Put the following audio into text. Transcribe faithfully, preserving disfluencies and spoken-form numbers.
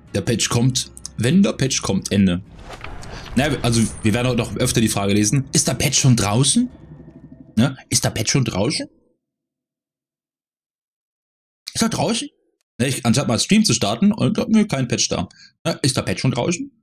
Der Patch kommt, wenn der Patch kommt, Ende. Naja, also wir werden auch noch öfter die Frage lesen, ist der Patch schon draußen? Ne? Ist der Patch schon draußen? Ist er draußen? Ne, ich, anstatt mal Stream zu starten, und nö, kein Patch da. Ne? Ist der Patch schon draußen?